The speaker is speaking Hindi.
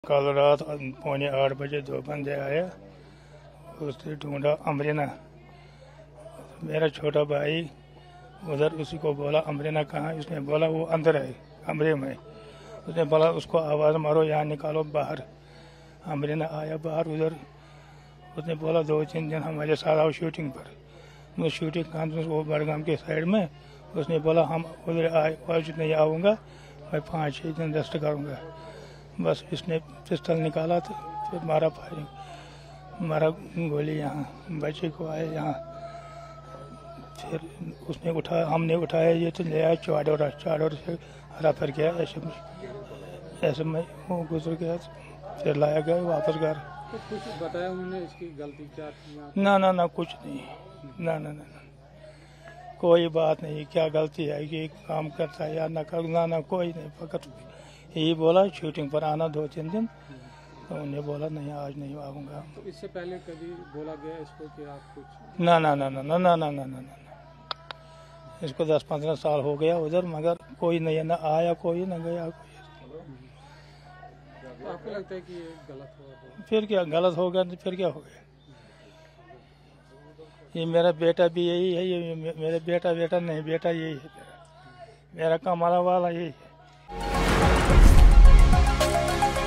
कल रात 7:45 2 बंदे आए, उसने ढूंढा अमरीना, मेरा छोटा भाई उधर, उसी को बोला अमरीना कहाँ, उसने बोला वो अंदर है कमरे में। उसने बोला उसको आवाज़ मारो, यहाँ निकालो बाहर। अमरीना आया बाहर उधर, उसने बोला 2-3 दिन हमारे साथ आओ शूटिंग पर। मैं शूटिंग कहाँ, वो बड़गाम के साइड में। उसने बोला हम उधर आज नहीं आऊँगा, मैं 5-6 दिन रेस्ट करूँगा। बस इसने पिस्तौल निकाला तो फिर मारा, फायरिंग मारा, गोली यहाँ बच्चे को आए यहाँ। फिर उसने उठाया, हमने उठाया, ये तो ले आया चादर से हरा फिर गया, ऐसे में वो गुजर गया। फिर लाया गया वापस घर। तो कुछ बताया उन्होंने इसकी गलती क्या थी? ना कुछ नहीं, ना कोई बात नहीं, क्या गलती है कि काम करता है या ना कर, ना कोई नहीं। फकत यही बोला शूटिंग पर आना 2-3 दिन, तो उन्हें बोला नहीं आज नहीं आऊँगा। तो इससे पहले कभी बोला गया इसको कि आप कुछ? ना, इसको 10-15 साल हो गया उधर, मगर कोई नहीं, ना आया कोई, ना गया कोई। तो आपको लगता है कि ये गलत हुआ? फिर क्या गलत हो गया, फिर क्या हो गया। ये मेरा बेटा भी यही है, ये मेरा बेटा नहीं, बेटा यही है मेरा कमाने वाला यही है।